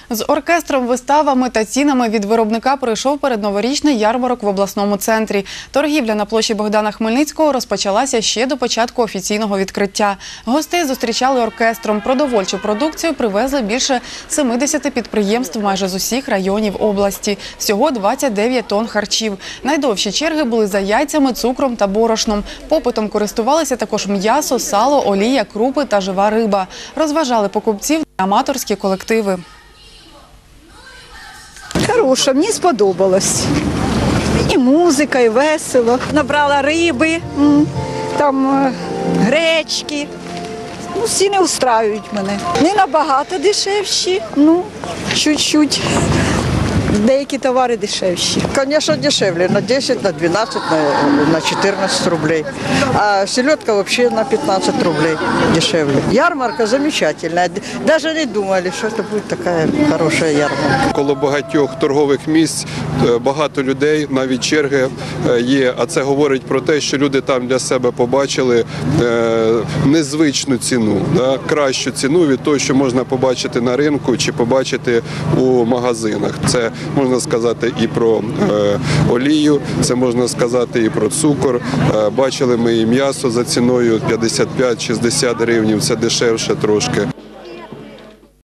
З оркестром, виставами та цінами від виробника пройшов передноворічний ярмарок в обласному центрі. Торгівля на площі Богдана Хмельницького розпочалася ще до початку офіційного відкриття. Гостей зустрічали оркестром. Продовольчу продукцію привезли більше 70 підприємств майже з усіх районів області. Всього 29 тонн харчів. Найдовші черги були за яйцями, цукром та борошном. Попитом користувалися також м'ясо, сало, олія, крупи та жива риба. Розважали покупців аматорські колективи. Хороша, мені сподобалось. І музика, і весело. Набрала риби, там гречки. Ціни устраюють мене. Не набагато дешевші, чуть-чуть. Деякі товари дешевші. Конечно, дешевле, на 10, на 12, на 14 рублей. А селедка вообще на 15 рублей дешевле. Ярмарка замечательная. Даже не думали, что это будет такая хорошая ярмарка. Коло багатьох торгових місць багато людей, навіть черги є. А це говорить про те, що люди там для себе побачили незвичну ціну, кращу ціну від того, що можна побачити на ринку чи побачити у магазинах. Це можна сказати і про олію, це можна сказати і про цукор. Бачили ми і м'ясо за ціною 55-60 гривень, це дешевше трошки.